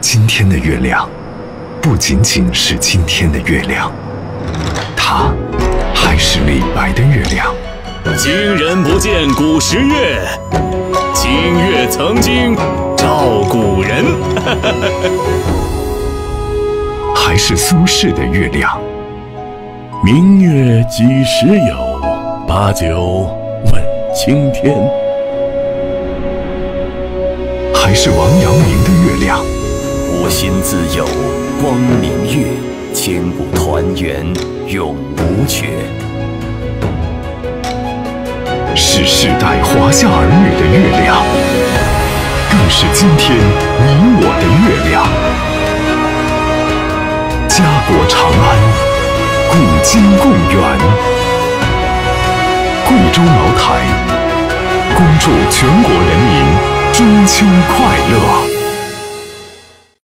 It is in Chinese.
今天的月亮，不仅仅是今天的月亮，它还是李白的月亮。 今人不见古时月，今月曾经照古人。 还是苏轼的月亮。 明月几时有？把酒问青天。 还是王阳明的月亮。 吾心自有光明月，千古团圆永无缺。 是世代华夏儿女的月亮，更是今天你我的月亮。家国长安，古今共圆。贵州茅台，恭祝全国人民中秋快乐。